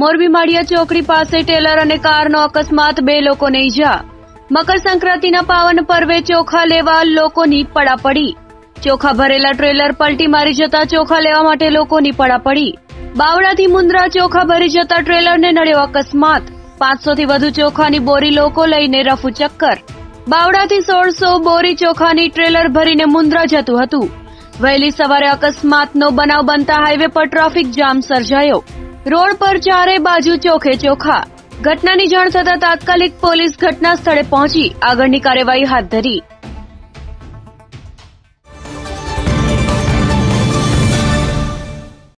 મોરબી માળિયા ચોકડી પાસે ટેલર અને કારનો અકસ્માત, 2 લોકોને ઈજા। મકર સંક્રાંતિના પાવન પર્વે ચોખા લેવા લોકોની પડાપડી। ચોખા ભરેલા ટ્રેલર પલટી મારી જતા ચોખા લેવા માટે લોકોની પડાપડી। બાવળાથી મુન્દ્રા ચોખા ભરી જતા ટ્રેલરને નડ્યો અકસ્માત। 500 થી વધુ ચોખાની બોરી લોકો લઈને રફુ ચક્કર। બાવળાથી 1600 બોરી ચોખાની ટ્રેલર ભરીને મુન્દ્રા જતું હતું। વહેલી સવારે અકસ્માતનો બનાવ બનતા હાઈવે પર ટ્રાફિક જામ સર્જાયો। રોડ પર ચારે બાજુ ચોખે ચોખા। ઘટનાની જાણ થતાં તાત્કાલિક પોલીસ ઘટના સ્થળે પહોંચી આગળની કાર્યવાહી હાથ ધરી।